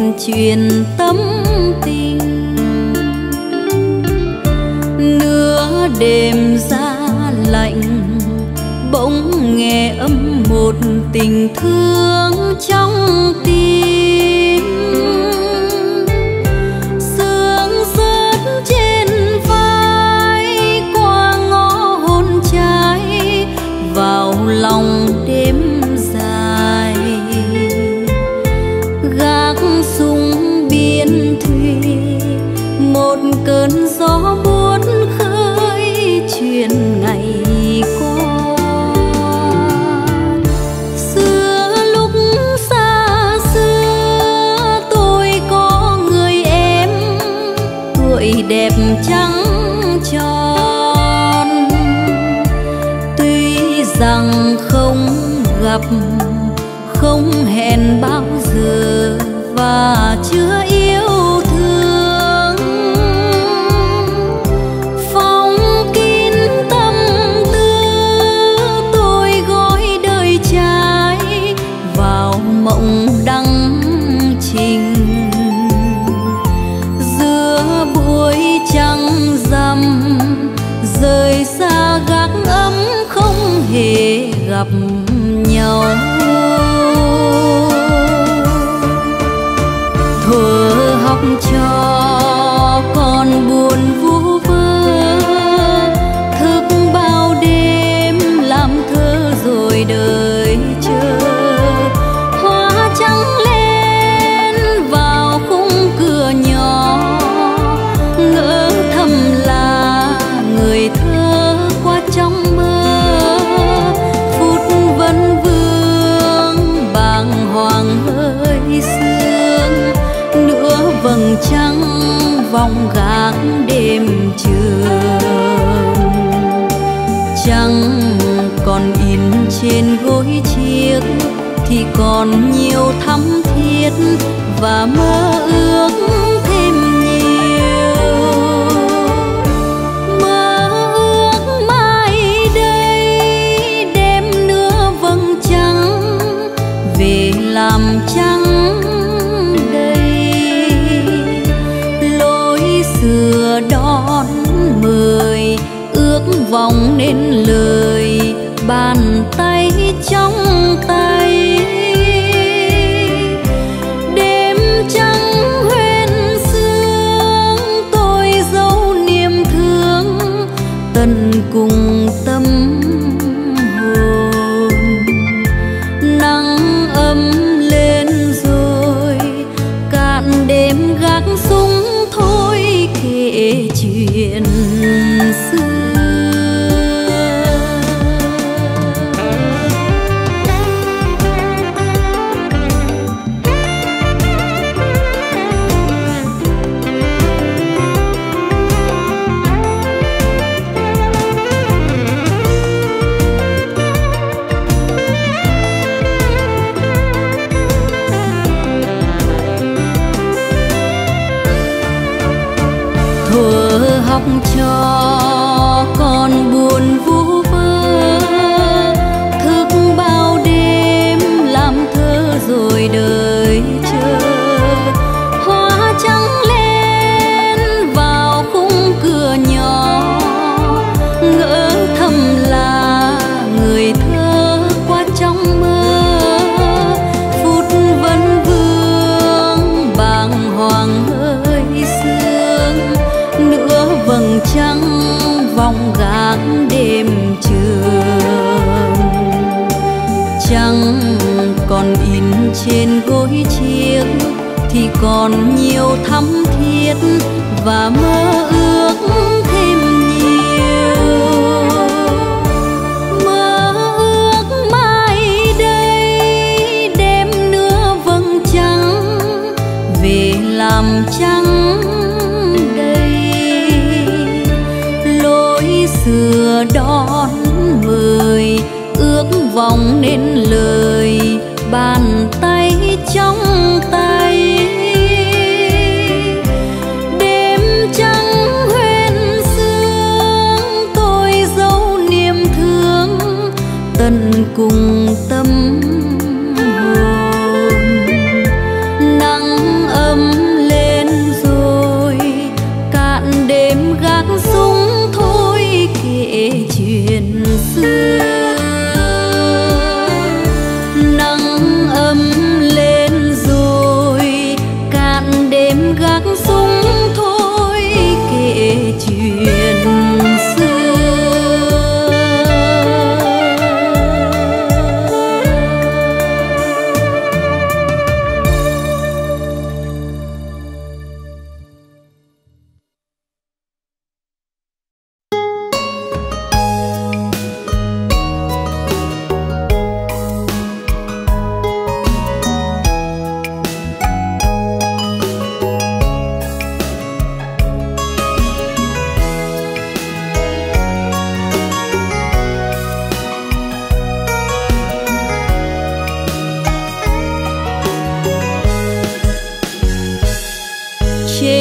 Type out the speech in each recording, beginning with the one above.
chuyện tâm tình. Nửa đêm giá lạnh bỗng nghe âm một tình thương trong tim. Sương rớt trên vai qua ngõ hôn trái vào lòng đêm dài. Gác súng biên thùy một cơn gió buốt khơi chuyện ngày qua. Xưa lúc xa xưa tôi có người em tuổi đẹp trắng tròn. Tuy rằng không gặp không hẹn bao giờ và chưa yêu thương, phong kín tâm tư tôi gói đời trai vào mộng đăng trình. Giữa buổi trăng rằm rời xa gác ấm không hề gặp nhau. Thuở học trò còn buồn vu vơ, thức bao đêm làm thơ rồi đợi chờ. Hoa trắng lên vào khung cửa nhỏ, ngỡ thầm là người thơ qua trong mơ. Phút vấn vương bàng hoàng hơi sương, nửa vầng trăng vòng gác đêm trường. Trăng còn in trên gối chiếc thì còn nhiều thắm thiết và mơ ước thêm nhiều. Mơ ước mai đây đêm nửa vầng trăng về làm trăng đây. Lối xưa đón mời ước vọng nên lời, bàn tay trong tay. Đêm trăng huyền sương tôi dấu niềm thương tận cùng tâm hồn. Nắng ấm lên rồi cạn đêm gác súng thôi kể chuyện xưa. Thuở học trò còn buồn vu vơ, thức bao đêm làm thơ rồi đợi chờ. Hoa trắng lên vào khung cửa nhỏ, ngỡ thầm là người thơ qua trong mơ. Phút vấn vương bàng hoàng hơi sương, nửa vầng trăng vòng gác đêm trường. Trăng còn in trên gối chiếc thì còn nhiều thắm thiết và mơ ước thêm nhiều. Mơ ước mai đây đêm nửa vầng trăng về làm trăng đây. Lối xưa đón mời ước vọng nên lời, bàn tay trong tay. Đêm trăng huyền sương tôi dấu niềm thương tận cùng tâm hồn. Nắng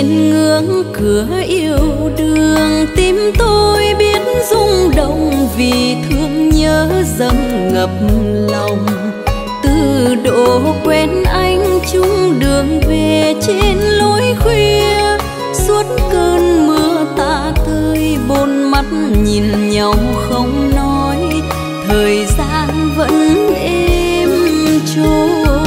Trên ngưỡng cửa yêu đương, tim tôi biết rung động vì thương nhớ dâng ngập lòng. Từ độ quen anh chung đường về trên lối khuya, suốt cơn mưa tả tơi bốn mắt nhìn nhau không nói, thời gian vẫn êm trôi.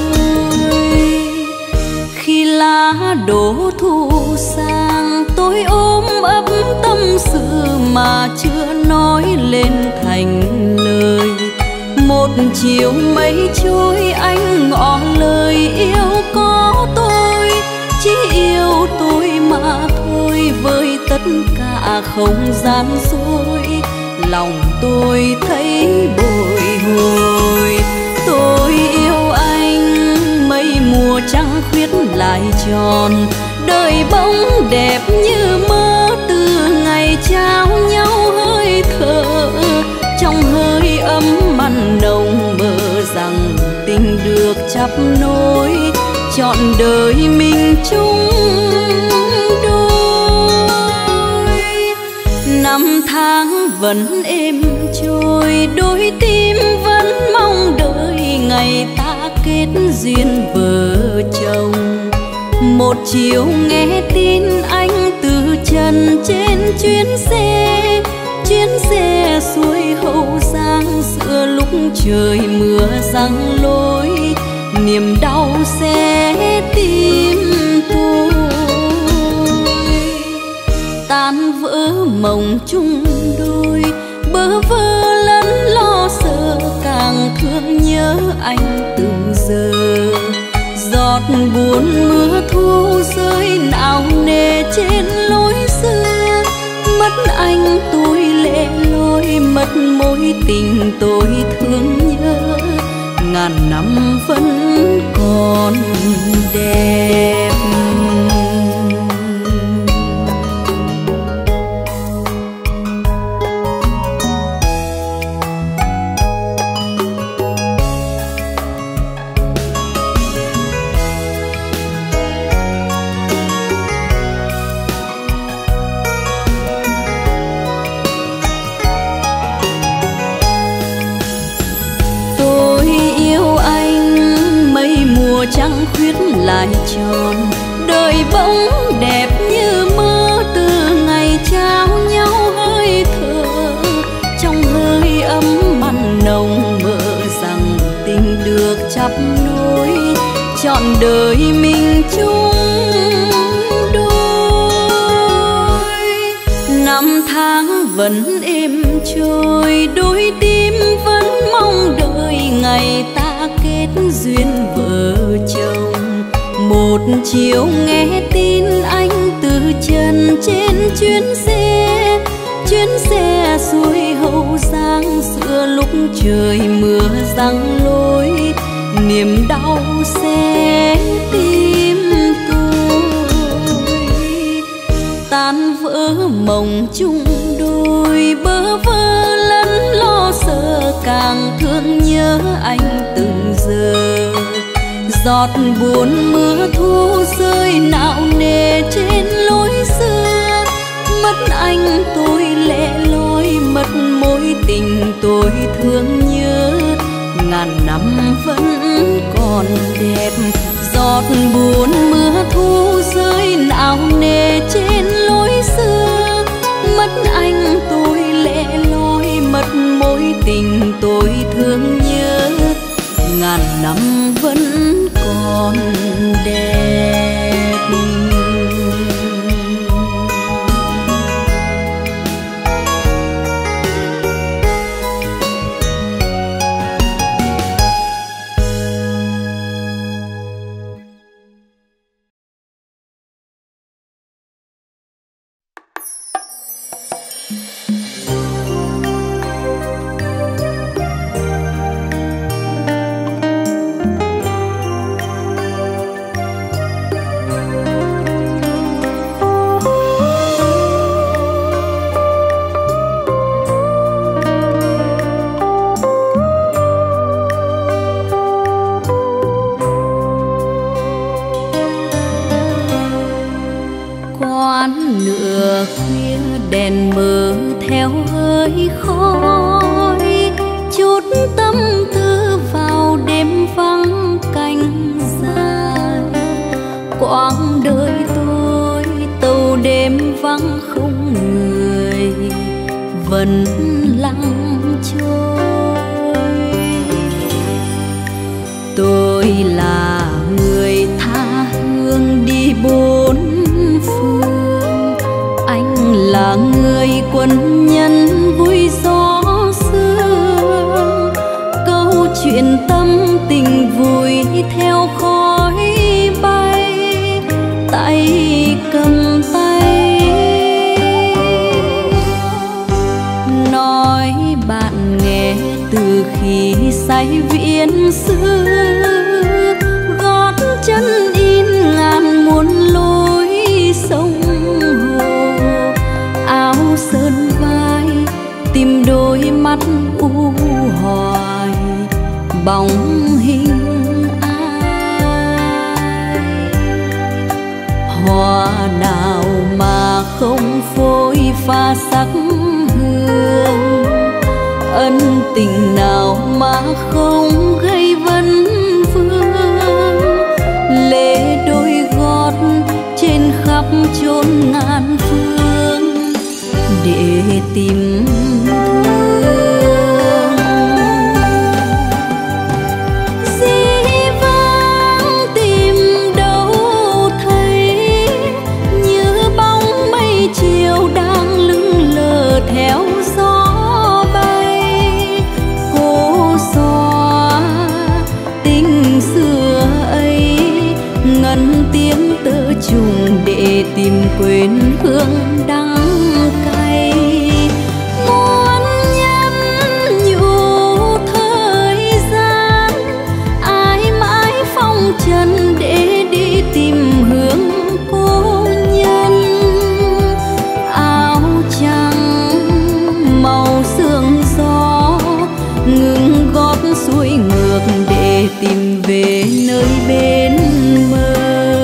Khi lá đổ thu sang, tôi ôm ấp tâm sự mà chưa nói lên thành lời. Một chiều mây trôi anh ngỏ lời yêu có tôi, chỉ yêu tôi mà thôi. Với tất cả không gian dối, lòng tôi thấy bồi hồi. Tôi yêu anh, mây mùa trăng khuyết lại tròn, đời bỗng đẹp như mơ. Từ ngày trao nhau hơi thở, trong hơi ấm mặn nồng mơ rằng tình được chắp nối, trọn đời mình chung đôi. Năm tháng vẫn êm trôi, đôi tim vẫn mong đợi ngày ta kết duyên vợ chồng. Một chiều nghe tin anh từ trần trên chuyến xe xuôi Hậu Giang. Giữa lúc trời mưa giăng lối, niềm đau sẽ tim tôi. Tan vỡ mộng chung đôi, bơ vơ lẫn lo sợ, càng thương nhớ anh từng giờ. Giọt buồn mưa thu rơi nặng nề trên lối xưa, mất anh tôi lệ lối, mất mối tình tôi thương nhớ. Ngàn năm vẫn còn đẹp. Trăng khuyết lại tròn, đời bỗng đẹp như mơ. Từ ngày trao nhau hơi thở, trong hơi ấm mặn nồng mơ rằng tình được chắp nối, trọn đời mình chung đôi. Năm tháng vẫn êm trôi, đôi tim vẫn mong đợi ngày ta kết duyên vợ chồng. Một chiều nghe tin anh từ trần trên chuyến xe xuôi Hậu Giang. Giữa lúc trời mưa giăng lối, niềm đau sẽ tim tôi. Tan vỡ mộng chung đôi, bơ vơ lẫn lo sợ, càng thương nhớ anh từng giờ. Giọt buồn mưa thu rơi nặng nề trên lối xưa, mất anh tôi lệ lối, mất mối tình tôi thương nhớ. Ngàn năm vẫn còn đẹp. Giọt buồn mưa thu rơi nặng nề trên lối xưa, mất anh tôi lệ lối, mất mối tình tôi thương nhớ. Ngàn năm vẫn còn đẹp. quân nhân vui gió xưa, câu chuyện tâm tình vui theo khói bay, tay cầm tay. Nói bạn nghe từ khi say viễn xưa, gót chân in ngàn muôn lối sông hồ, áo sơn vai tìm đôi mắt u hoài, bóng hình ai. Hoa nào mà không phôi pha sắc hương, ân tình nào mà không gây vấn vương. Lê đôi gót trên khắp chốn ngàn phương để tìm thương. Dĩ vãng tìm đâu thấy, như bóng mây chiều đang lững lờ theo gió bay. Cố xóa tình xưa ấy, ngân tiếng tơ trùng để tìm quên hương đắng cay. Muốn nhắn nhủ thời gian, ai mãi phong trần để đi tìm hướng cô nhân. Áo trắng màu sương gió, ngừng gót xuôi ngược để tìm về nơi bên bờ.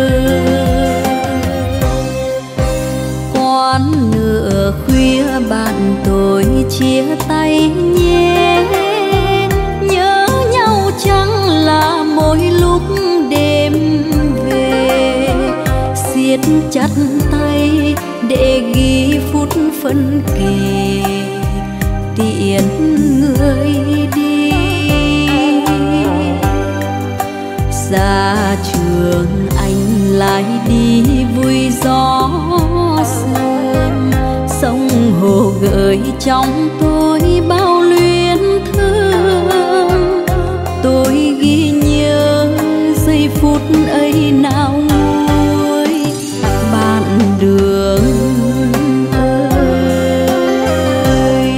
Quán nửa khuya bạn tôi chia tay nhé, nhớ nhau chẳng là mỗi lúc đêm về. Siết chặt tay để ghi phút phân kỳ, tiễn người đi. Ra trường anh lại đi vui gió sương, sông hồ gợi trong tôi bao luyến thương. Tôi ghi nhớ giây phút ấy nào nguôi bạn đường ơi.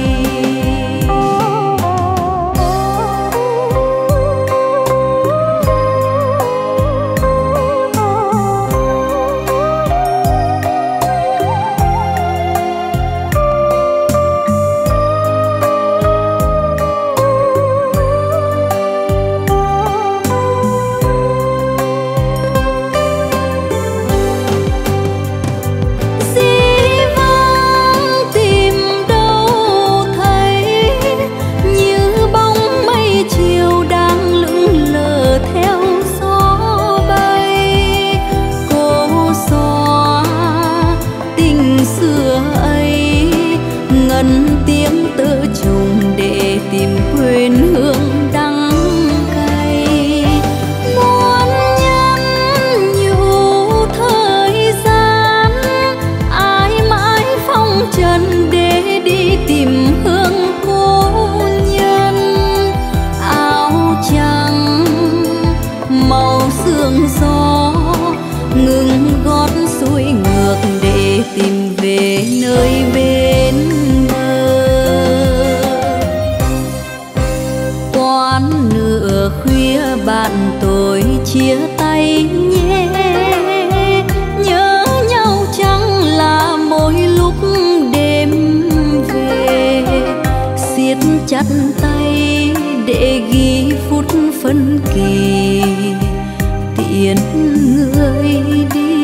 Bạn tôi chia tay nhé, nhớ nhau chẳng là mỗi lúc đêm về. Siết chặt tay để ghi phút phân kỳ, tiễn người đi.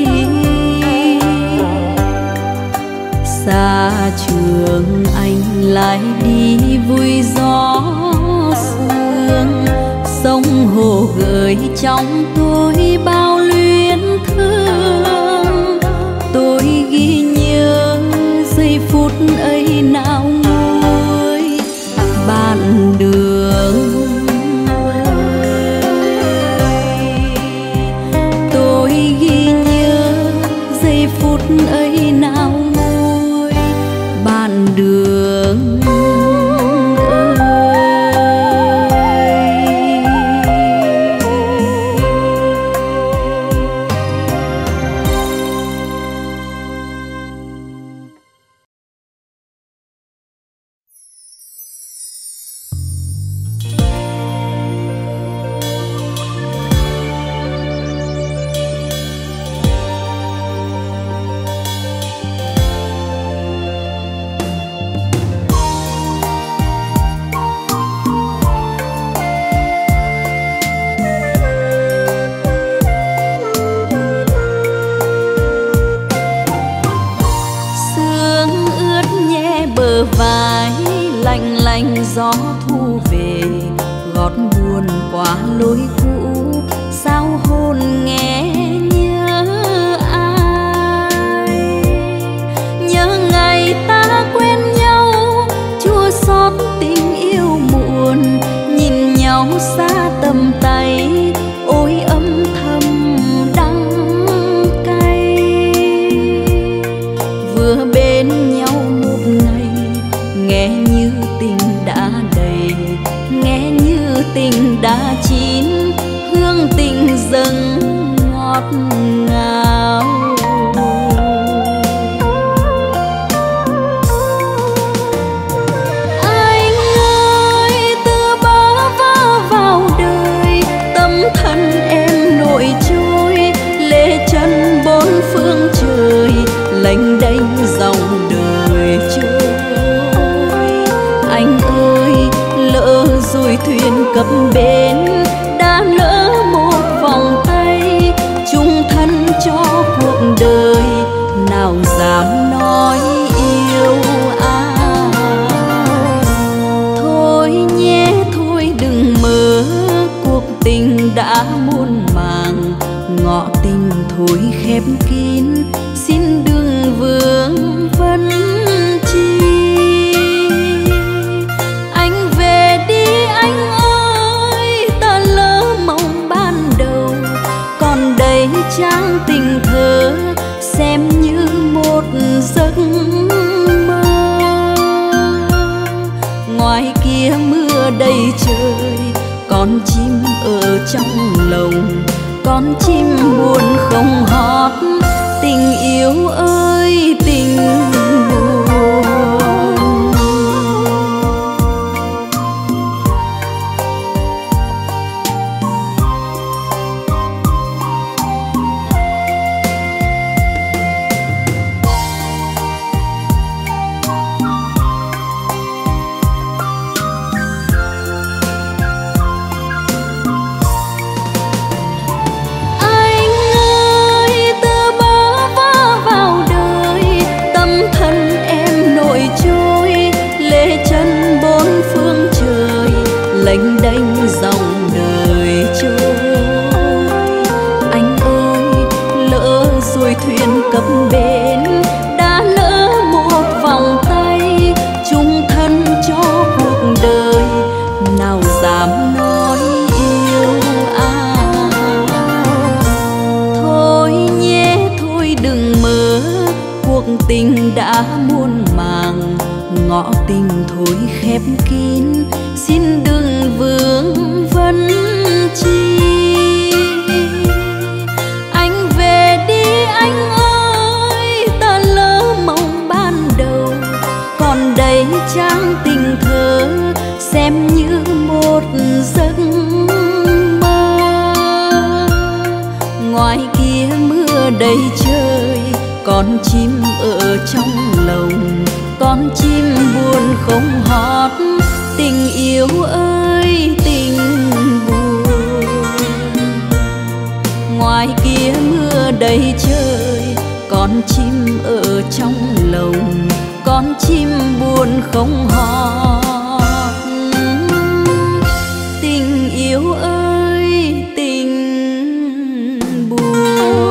Xa trường anh lại đi vui gió sương, sông hồ gợi trong tôi bao luyến thương. Tôi ghi nhớ giây phút ấy nào nguôi bạn đường ơi. Tôi ghi nhớ giây phút ấy nào nguôi bạn đường. gió thu về, gót buồn qua lối cũ, sao hồn nghe nhớ ai. Nhớ ngày ta quen nhau, chua xót tình yêu muộn, nhìn nhau xa tầm tay, ôi âm thầm đắng cay. Vừa bên nhau một ngày, nghe như tình đã đầy, nghe như tình đã chín, hương tình dâng ngọt ngào. Anh ơi, từ bơ vơ vào đời, tâm thân em nổi trôi, lê chân bốn phương trời, lênh đênh dòng đời trôi. Anh ơi, lỡ rồi thuyền cập bến, đã lỡ một vòng tay, chung thân cho cuộc đời, nào dám nói yêu ai. Thôi nhé thôi đừng mơ, cuộc tình đã muôn màng, ngọ tình thôi khép kín, xin đừng vương vấn chi. Anh về đi anh ơi, ta lỡ mộng ban đầu, còn đây trang tình thơ, xem như một giấc mơ. Ngoài kia mưa đầy trời, con chim ở trong lồng, con chim buồn không hót, tình yêu ơi tình buồn. Lênh đênh dòng đời trôi. Anh ơi, lỡ rồi thuyền cập bến, đã lỡ một vòng tay, chung thân cho cuộc đời, nào dám nói yêu ai. Thôi nhé thôi đừng mơ, cuộc tình đã muôn màng, ngọ tình thôi khép kín, xin đừng vương vấn chi. Anh về đi anh ơi, ta lỡ mộng ban đầu, còn đây trang tình thơ, xem như một giấc mơ. Ngoài kia mưa đầy trời, con chim ở trong lồng, con chim buồn không hót, tình yêu ơi tình buồn. Ngoài kia mưa đầy trời, con chim ở trong lồng, con chim buồn không hót, tình yêu ơi tình buồn.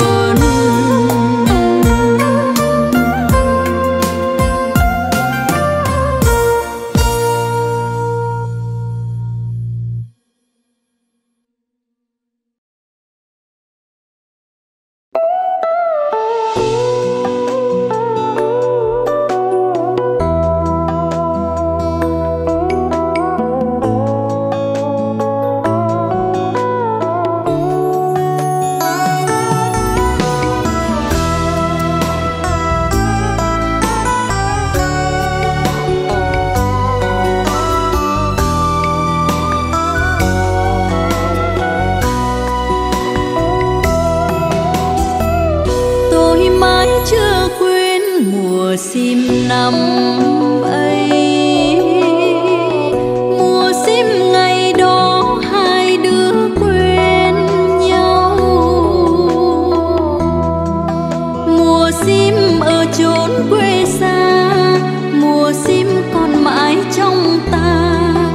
Sim năm ấy, mùa sim ngày đó hai đứa quen nhau. Mùa sim ở chốn quê xa, mùa sim còn mãi trong ta.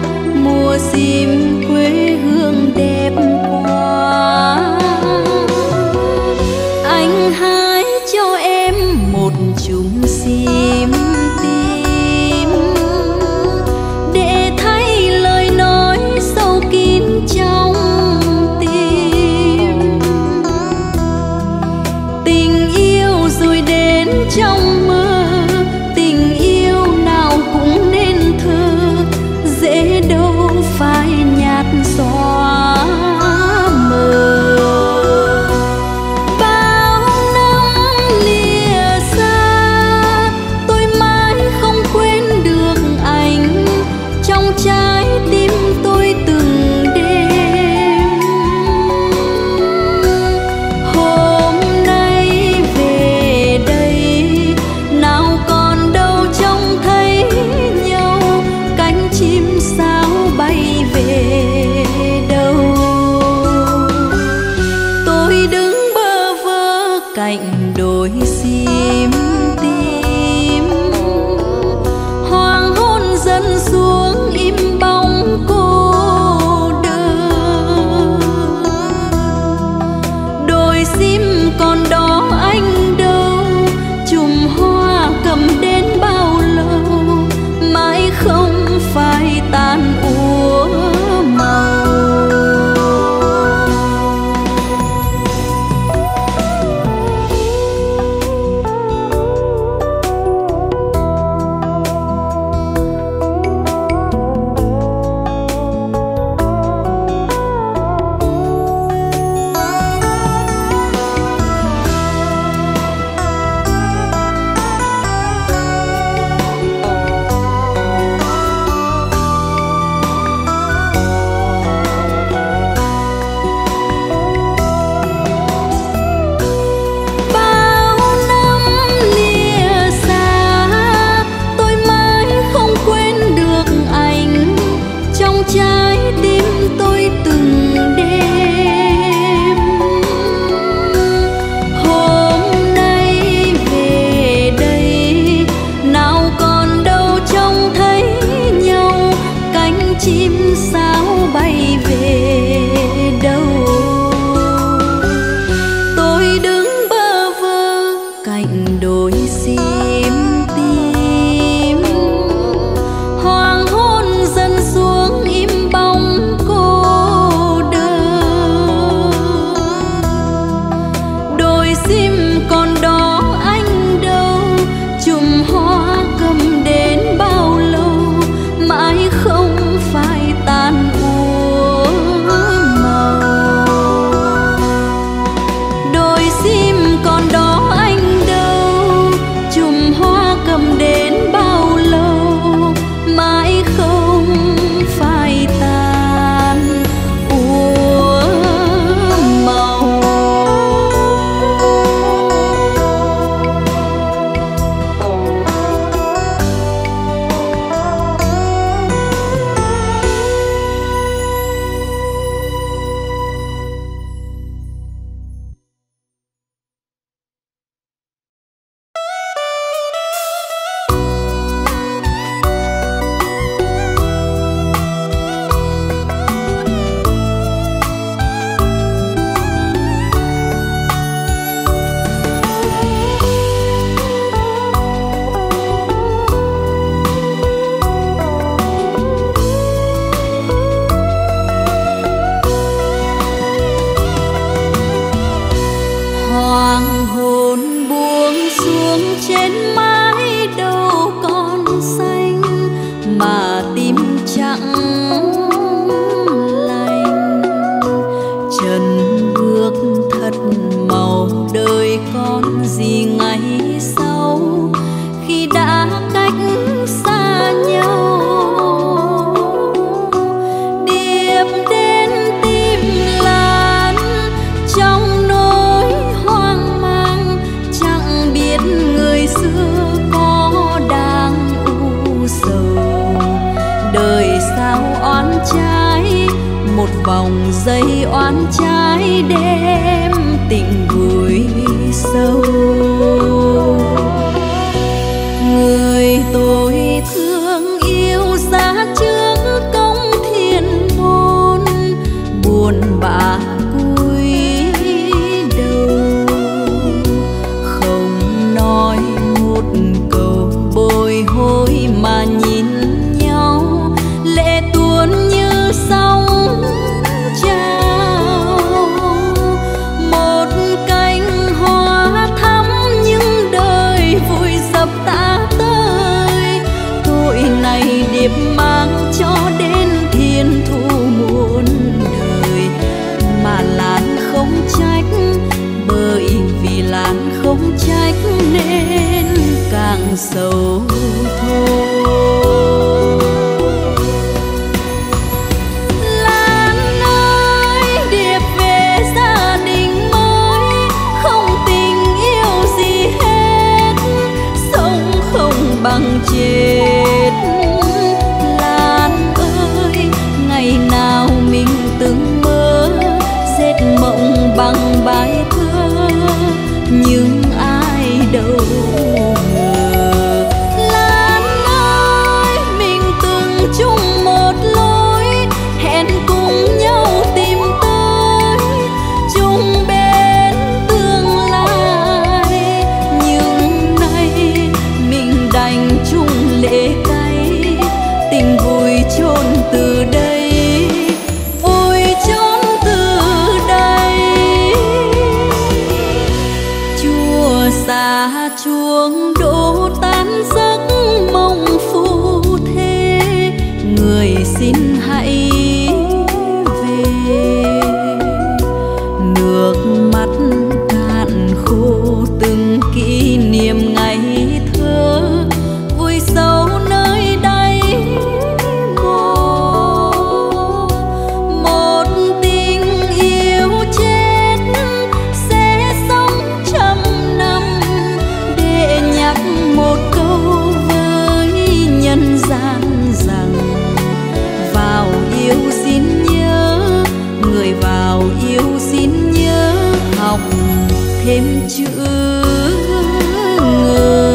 vòng dây oán trái đêm tình vùi sâu. Người tôi thương yêu giá trước công thiên môn, buồn bã cúi đầu không nói một câu bồi hồi mà nhìn nhau, lệ tuôn như sóng trào. Một cánh hoa thắm nhưng đời vùi dập ta tới, tội này điệp mang cho đến thiên thu muôn đời. Mà Lan không trách, bởi vì Lan không trách nên càng sầu thôi. Lan ơi, điệp về gia đình mới, không tình yêu gì hết, sống không bằng chết. Lan ơi, ngày nào mình từng mơ dệt mộng bằng bài thơ, nhưng ai đâu ngờ. Lan ơi, mình từng chung một lối, hẹn cùng nhau tìm tới chung bên tương lai. Nhưng nay mình đành chung lệ cay, tình vùi chôn từ đây, vùi chôn từ đây. Chùa xa chuông đổ tan giấc mong phu thê, người xin hãy về. Nước mắt cạn khô từng kỷ niệm ngày thơ, vùi sâu nơi đáy mồ. Một tình yêu chết sẽ sống trăm năm, để nhắc một câu với nhân gian rằng vào yêu xin nhớ, người vào yêu xin nhớ học thêm chữ ngờ.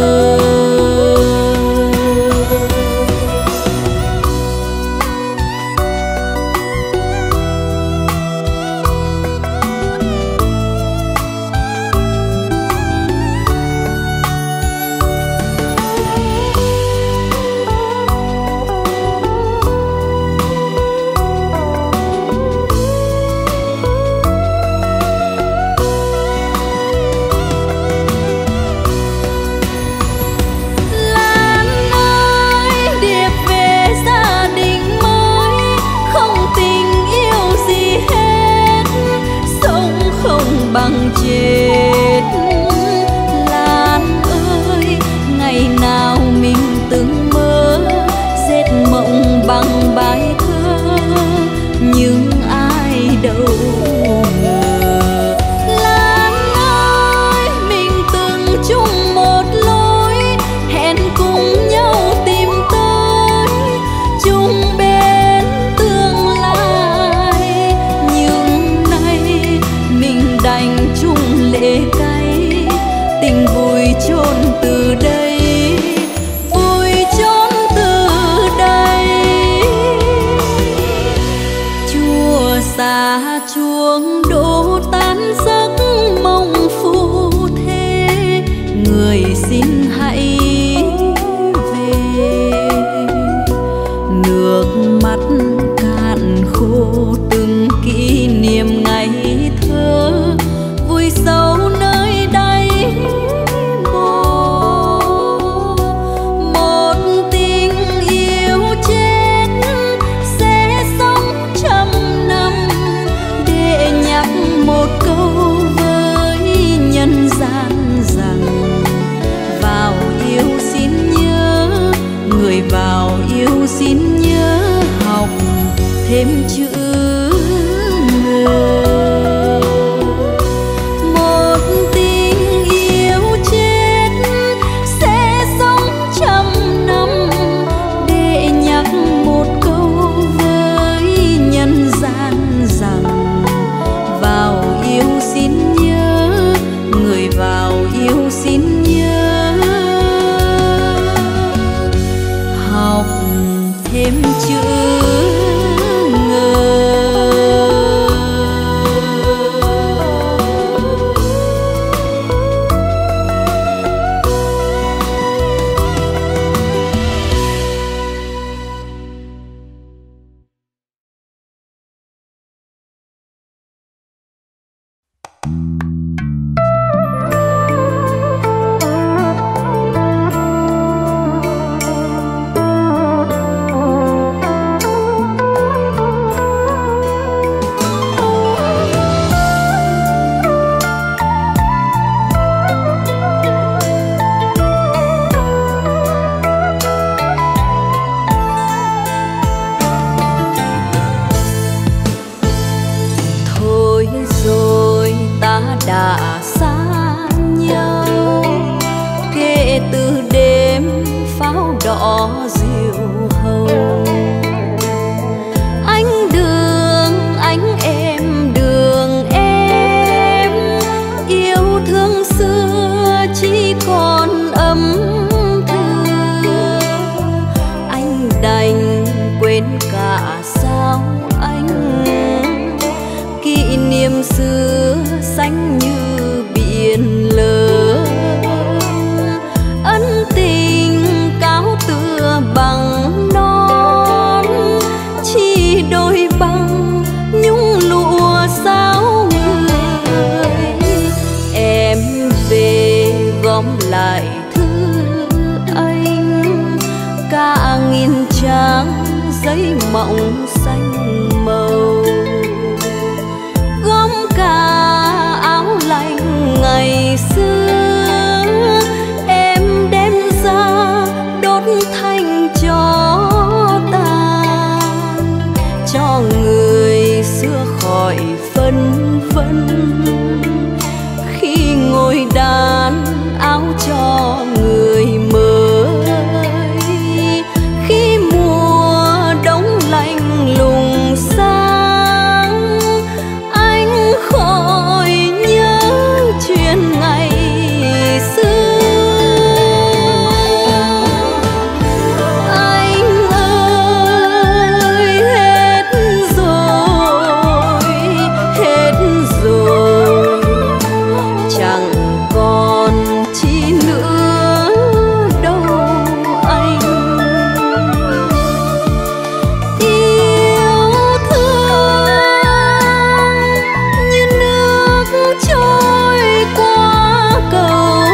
Lan ơi, điệp về gia đình mới, không tình yêu gì hết, sống không bằng chết. Lan ơi, ngày nào mình từng mơ dệt mộng bằng bài thơ, nhưng ai đâu ngờ. Lan ơi, mình từng chung một lối, hẹn cùng nhau tìm tới chung bên tương lai. Nhưng nay mình đành chung lệ cay, tình vùi chôn từ đây, vùi chôn từ đây. Chùa xa chuông đổ tan giấc mong phu thê, người xin hãy về. Nước mắt cạn khô từng kỷ niệm ngày thơ, vùi sâu nơi đáy mồ. Một tình yêu chết sẽ sống trăm năm, để nhắc một câu với nhân gian rằng vào yêu xin nhớ, người vào yêu xin nhớ học thêm chữ ngờ. Một tình yêu chết sẽ sống trăm năm, để nhắc một câu với nhân gian đã xa nhau. Kể từ đêm pháo đỏ diều hồng, anh đường anh em đường em, yêu thương xưa chỉ còn âm thưa. Anh đành quên cả sao anh, kỷ niệm xưa xanh như biển lớn. Ân tình cáo tựa bằng non, chỉ đôi bằng nhung lụa sao người. Em về gom lại thư anh, cả nghìn trang giấy mộng xanh màu. Gom cả áo lạnh ngày xưa, em đem ra đốt thành tro tàn, cho người xưa khỏi phân vân. Khi ngồi đàn áo cho người mới, khi mùa đông lạnh lùng sang, anh khỏi nhớ chuyện ngày xưa. Anh ơi hết rồi, chẳng còn chi nữa đâu anh. Yêu thương như nước trôi qua cầu,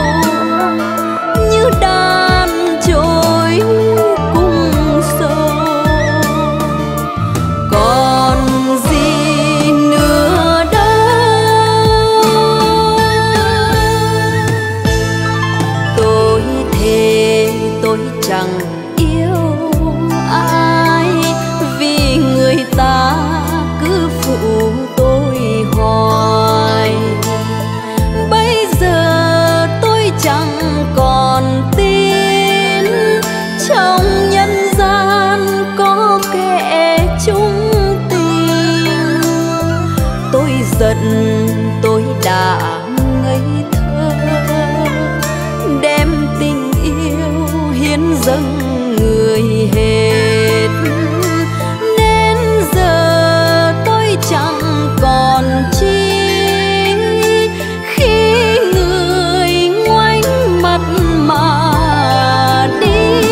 như đàn trôi cùng sâu. Còn gì nữa đâu, tôi thề tôi chẳng yêu ai, vì người ta cứ phụ tôi hoài. Bây giờ tôi chẳng còn tin trong nhân gian có kẻ chung tình. Tôi giận tôi đã ngây thơ, đem tình yêu hiến dâng người hết. Nên giờ tôi chẳng còn chi, khi người ngoảnh mặt mà đi.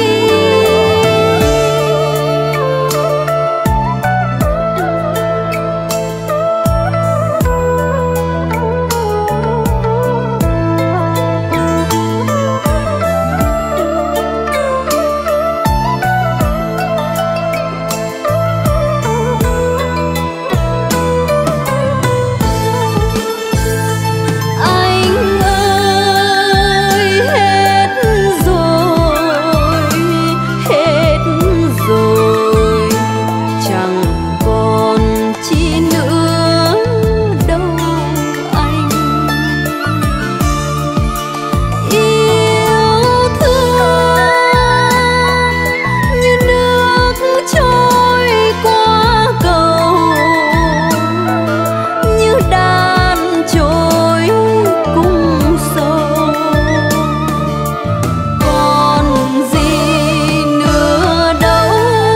Anh ơi hết rồi, chẳng còn chi nữa đâu anh. Yêu thương như nước trôi qua cầu, như đàn trôi cùng sâu. Còn gì nữa đâu,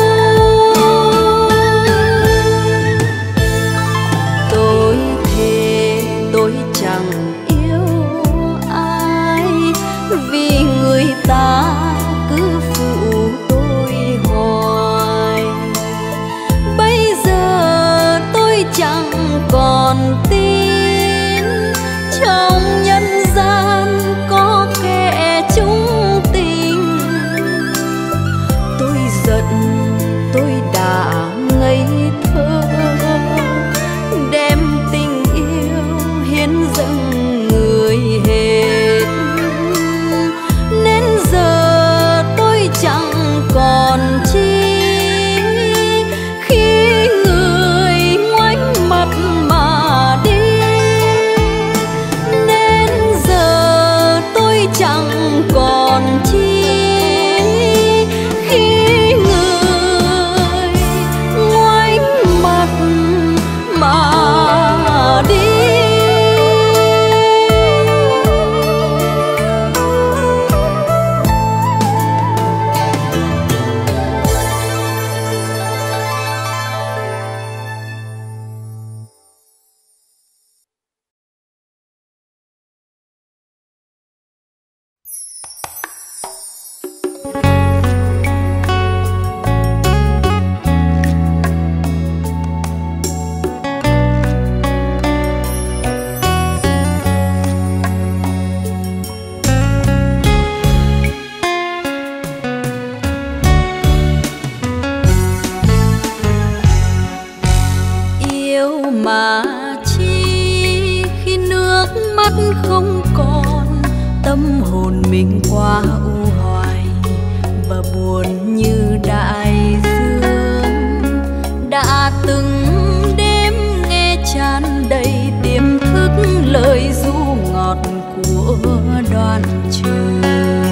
tôi thề tôi chẳng yêu ai, vì người ta cứ phụ tôi hoài. Bây giờ tôi chẳng còn tin trong nhân gian có kẻ chung tình. Tôi giận tôi đã ngây thơ, đem tình yêu hiến dâng người hết. Nên giờ tôi chẳng còn chi, khi người ngoảnh mặt mà đi. mắt không còn, tâm hồn mình quá u hoài và buồn như đại dương. Đã từng đêm nghe tràn đầy tiềm thức lời ru ngọt của Đoàn Trường,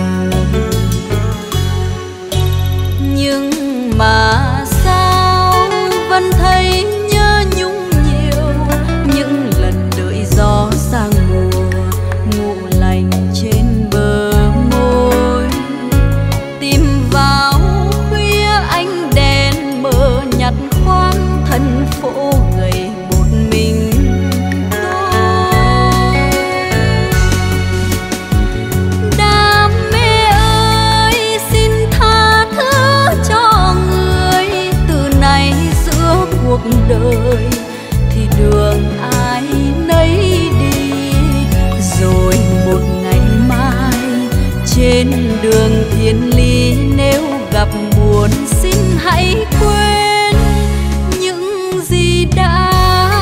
nhưng mà sao vẫn thấy nhớ nhung nhiều. Những lần đợi gió sang mùa ngủ lành trên bờ môi, tìm vào khuya ánh đèn mờ nhạt khoáng thành phố gầy một mình tôi. Đam mê ơi xin tha thứ cho người, từ nay giữa cuộc đời thì đường ai nấy đi. Rồi một ngày mai trên đường thiên lý, nếu gặp buồn xin hãy quên những gì đã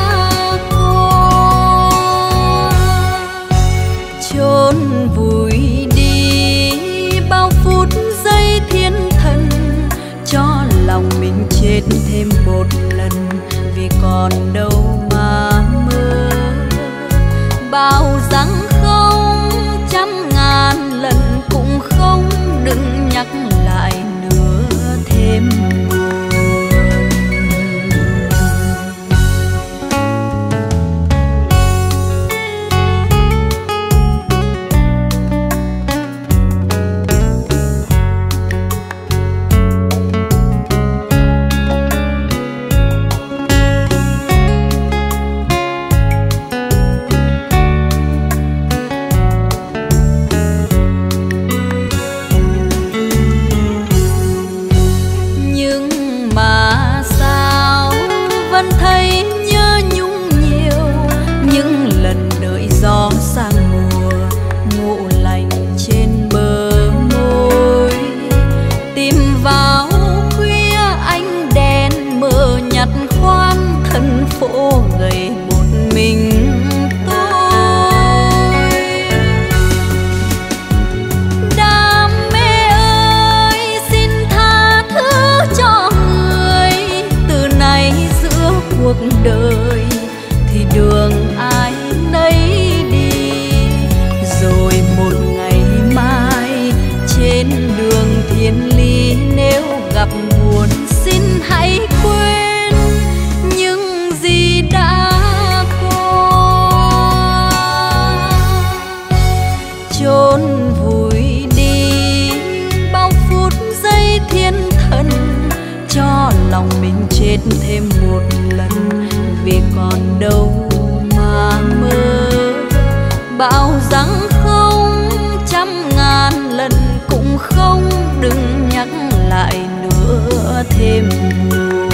qua. Chôn vùi đi bao phút giây thiên thần, cho lòng mình chết thêm một lần, vì còn đâu mà mơ. Bao giấc không trăm ngàn lần cũng không, đừng nhắc lại nữa thêm buồn. Đời thì đường ai nấy đi. Rồi một ngày mai trên đường thiên lý, nếu gặp buồn xin hãy quên những gì đã qua. Chôn vùi đi bao phút giây thiên thần, cho lòng mình chết thêm một lần, vì còn đâu mà mơ. Bao giấc không trăm ngàn lần cũng không, đừng nhắc lại nữa thêm buồn.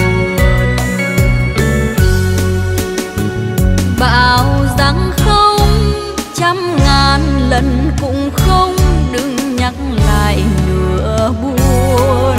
Bao giấc không trăm ngàn lần cũng không, đừng nhắc lại nữa buồn.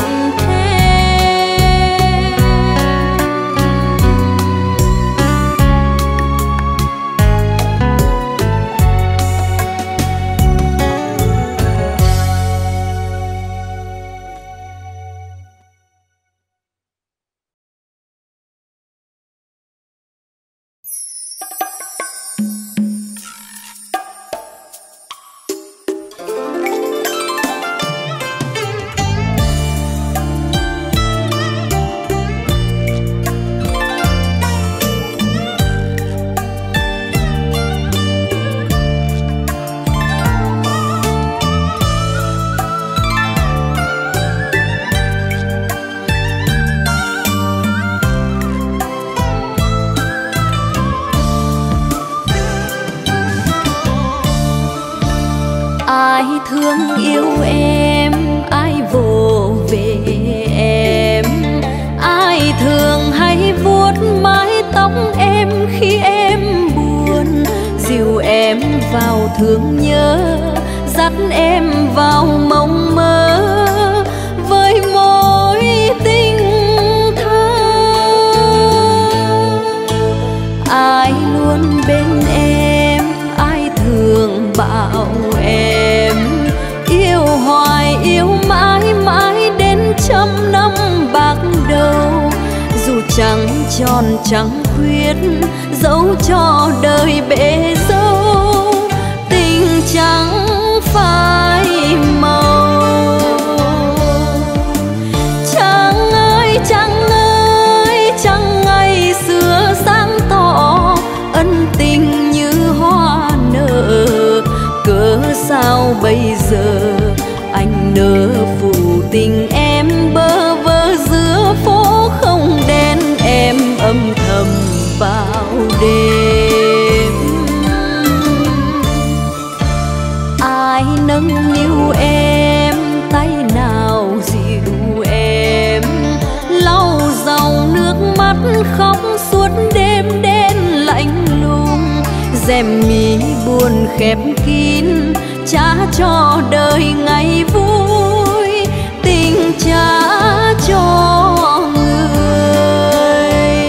Ai thương yêu em, ai vồ về em, ai thường hay vuốt mái tóc em khi em buồn, dìu em vào thương nhớ, dắt em vào mộng mơ với mối tình thơ. Ai luôn bên em, ai thường vào em. Yêu hoài yêu mãi mãi đến trăm năm bạc đầu, dù chẳng tròn chẳng khuyết dẫu cho đời bể dâu, tình chẳng phai màu. Trăng ơi trăng ơi trăng ngày xưa sáng tỏ, ân tình như hoa nở, cớ sao bây giờ anh nỡ phụ tình em bơ vơ giữa phố không đen, em âm thầm vào đêm. Ai nâng niu em, tay nào dịu em, lau dòng nước mắt khóc suốt đêm đen lạnh lùng, rèm mi buồn khép kín trả cho đời ngày vui, tình trả cho người.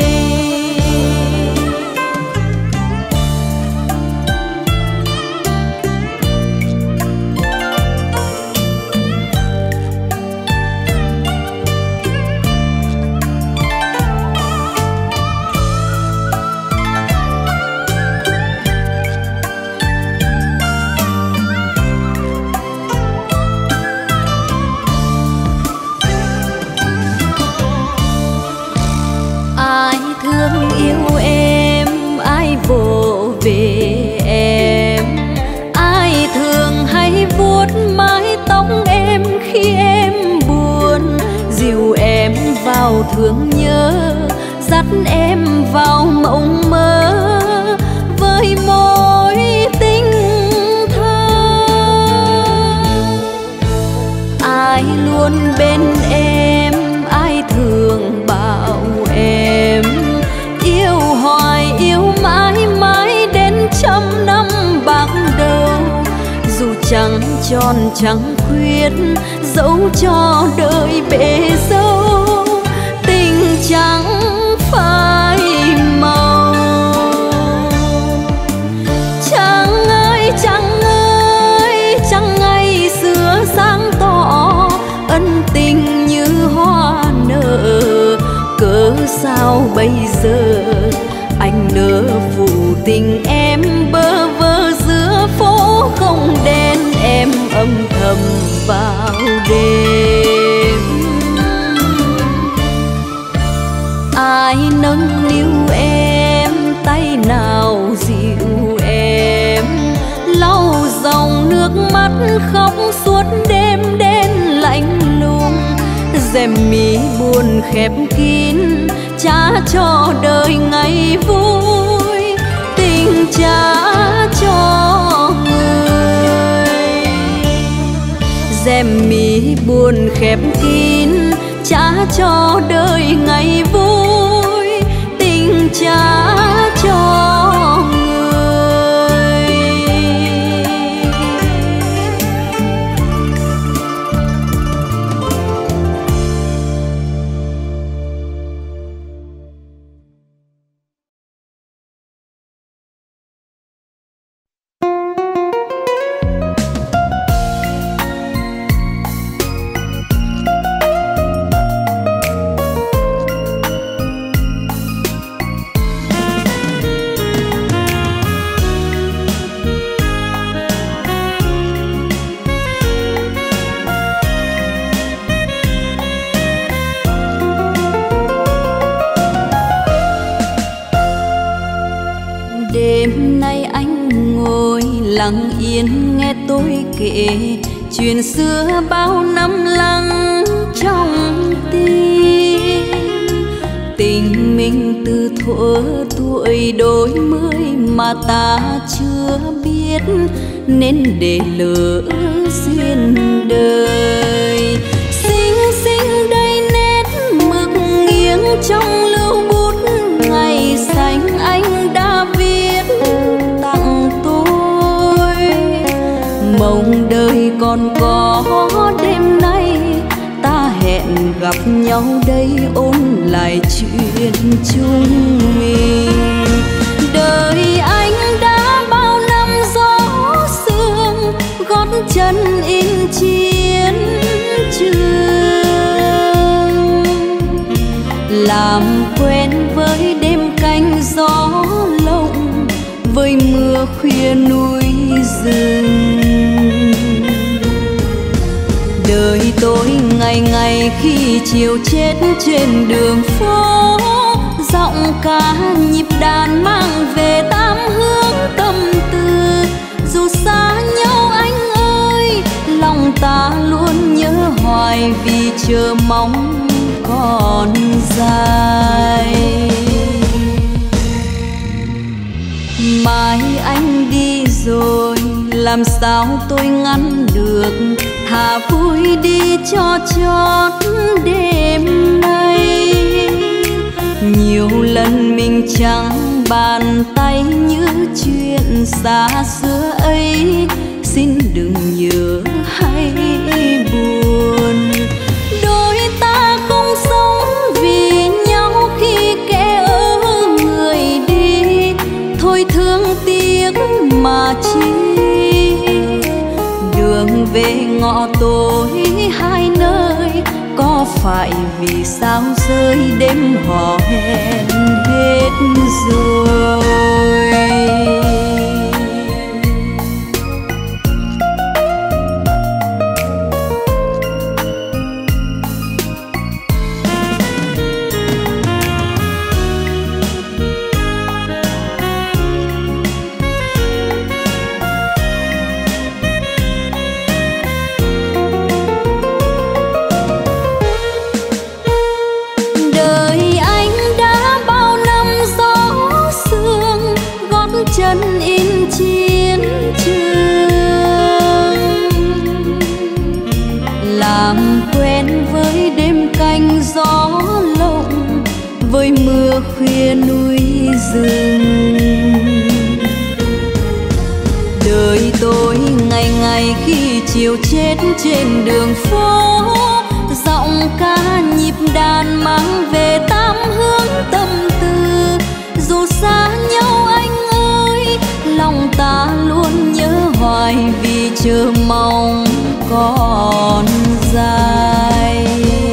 Yêu em ai vỗ về em, ai thường hay vuốt mái tóc em khi em buồn, dìu em vào thương nhớ, dắt em vào mộng mơ với mối tình thơ. Ai luôn bên em, ai thường bảo em yêu hoài yêu mãi mãi đến trăm năm bạc đầu, dù chẳng tròn chẳng khuyết dẫu cho đời bể dâu, tình chẳng phai màu. Trăng ơi trăng ơi trăng ngày xưa sáng tỏ, ân tình như hoa nở, cớ sao bây giờ anh nỡ phụ tình em bơ vơ giữa phố không đen, em âm thầm vào đêm. Ai nâng niu em, tay nào dịu em, lau dòng nước mắt khóc suốt đêm đen lạnh lùng, rèm mi buồn khép kín trả cho đời ngày vui, tình trả cho người. Rèm mi buồn khép kín trả cho đời ngày vui, tình trả cho người. Đêm nay anh ngồi lặng yên nghe tôi kể chuyện xưa bao năm lặng trong tim. Tình mình từ thuở tuổi đôi mươi mà ta chưa biết, nên để lỡ duyên đời. Xinh xinh đây nét mực nghiêng trong lưu bút, ngày xanh anh đã viết tặng tôi. Mong đời còn có đêm nay, ta hẹn gặp nhau đây ôn lại chuyện chung mình. Đời anh đã bao năm gió sương với mưa khuya núi rừng. Đời tôi ngày ngày khi chiều chết trên đường phố, giọng ca nhịp đàn mang về tám hướng tâm tư. Dù xa nhau anh ơi, lòng ta luôn nhớ hoài vì chờ mong còn dài. Mai anh đi rồi làm sao tôi ngăn được, thà vui đi cho chót đêm nay. Nhiều lần mình chẳng bàn tay như chuyện xa xưa ấy, xin đừng nhớ hay buồn. Đôi ta không sống vì nhau khi kẻ ở người đi, thôi thương tiếc mà chi. Đường về ngõ tối hai nơi, có phải vì sao rơi đêm hò hẹn hết rồi. Với mưa khuya núi rừng. Đời tôi ngày ngày khi chiều chết trên đường phố, giọng ca nhịp đàn mang về tám hướng tâm tư. Dù xa nhau anh ơi, lòng ta luôn nhớ hoài vì chờ mong còn dài.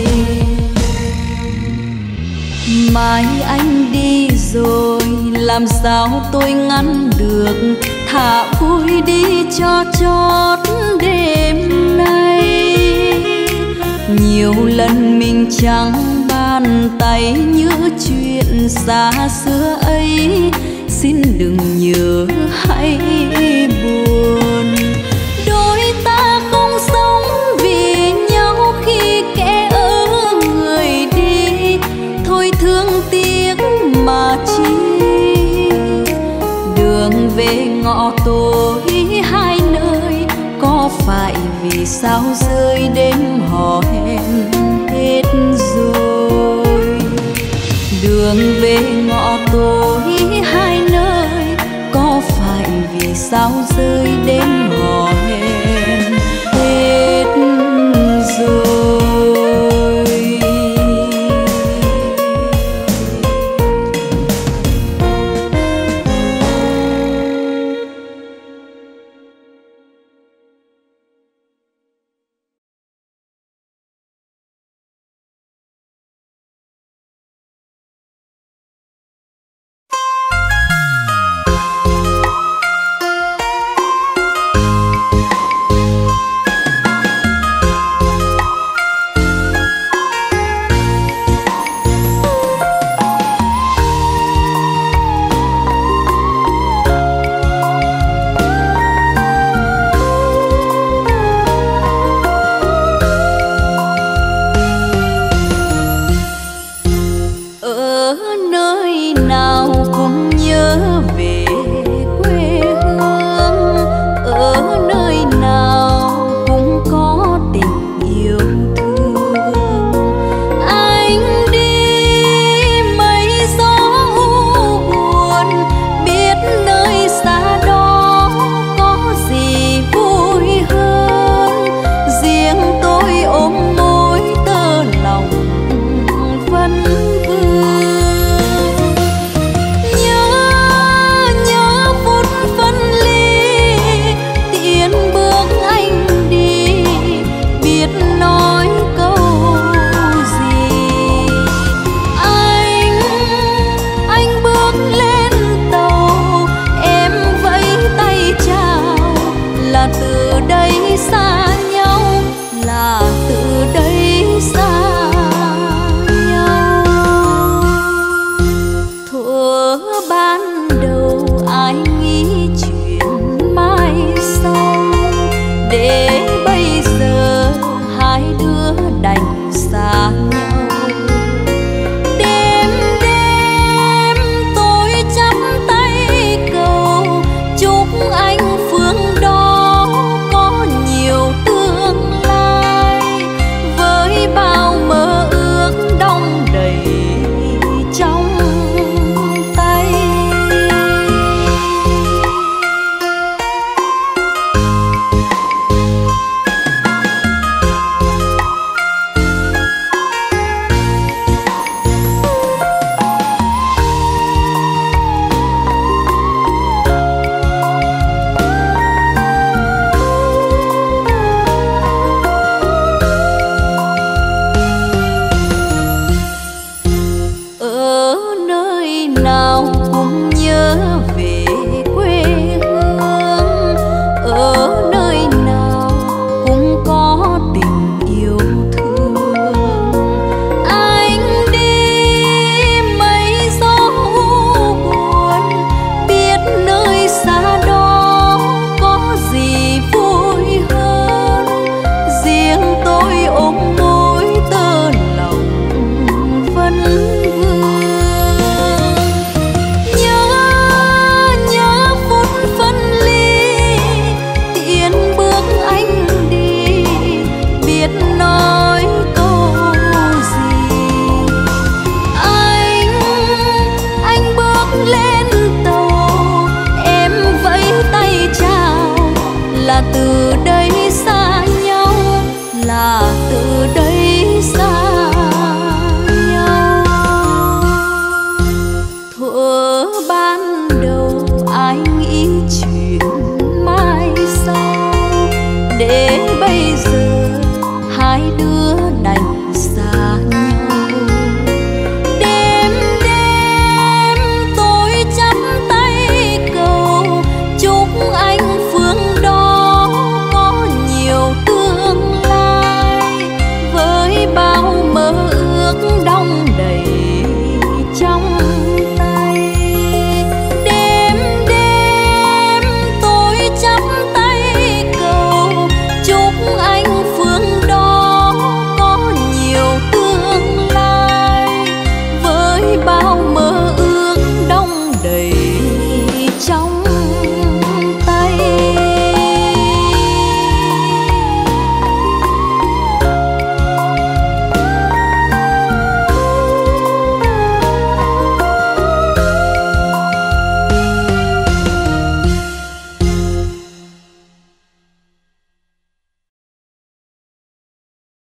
Mai anh đi rồi làm sao tôi ngăn được, thà vui đi cho chót đêm nay. Nhiều lần mình chẳng bàn tay như chuyện xa xưa ấy, xin đừng nhớ hay buồn. Đôi ta không sống vì nhau khi kẻ ở người đi, thôi thương tiếc mà chi. Đường về ngõ tối hai nơi, có phải vì sao rơi đêm hò hẹn hết rồi. Đường về ngõ tối hai nơi, có phải vì sao rơi